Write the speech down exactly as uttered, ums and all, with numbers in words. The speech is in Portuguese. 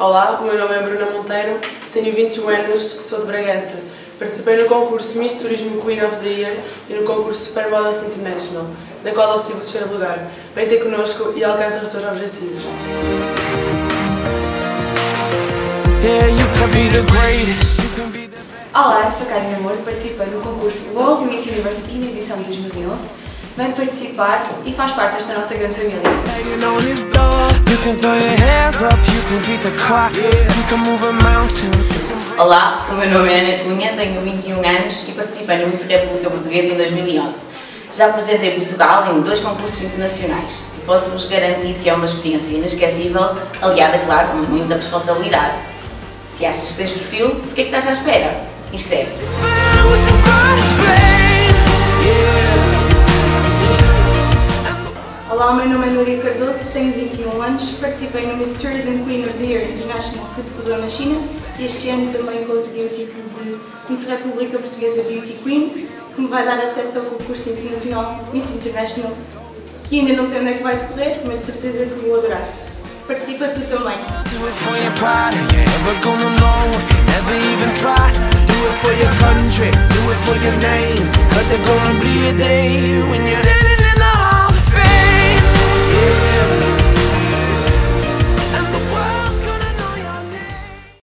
Olá, o meu nome é Bruna Monteiro, tenho vinte e um anos, sou de Bragança. Participei no concurso Miss Turismo Queen of the Year e no concurso Super Models International, na qual obtive o terceiro lugar. Vem ter connosco e alcança os teus objetivos. Olá, eu sou Karina Moura, participei no concurso World Miss University na edição de dois mil e onze. Vem participar e faz parte desta nossa grande família. Olá, o meu nome é Ana Cunha, tenho vinte e um anos e participei no Miss República Portuguesa em dois mil e onze. Já representei Portugal em dois concursos internacionais e posso-vos garantir que é uma experiência inesquecível, aliada, claro, com muita responsabilidade. Se achas que tens perfil, do que é que estás à espera? Inscreve-te! Olá, o meu nome é Núria Cardoso, tenho vinte e um anos, participei no Miss Tourism Queen of the Year International que decorreu na China e este ano também consegui o título de Miss República Portuguesa Beauty Queen, que me vai dar acesso ao concurso internacional Miss International, que ainda não sei onde é que vai decorrer, mas de certeza que vou adorar. Participa tu também! Do it for your country, do it for your name, 'cause there's gonna be a day when you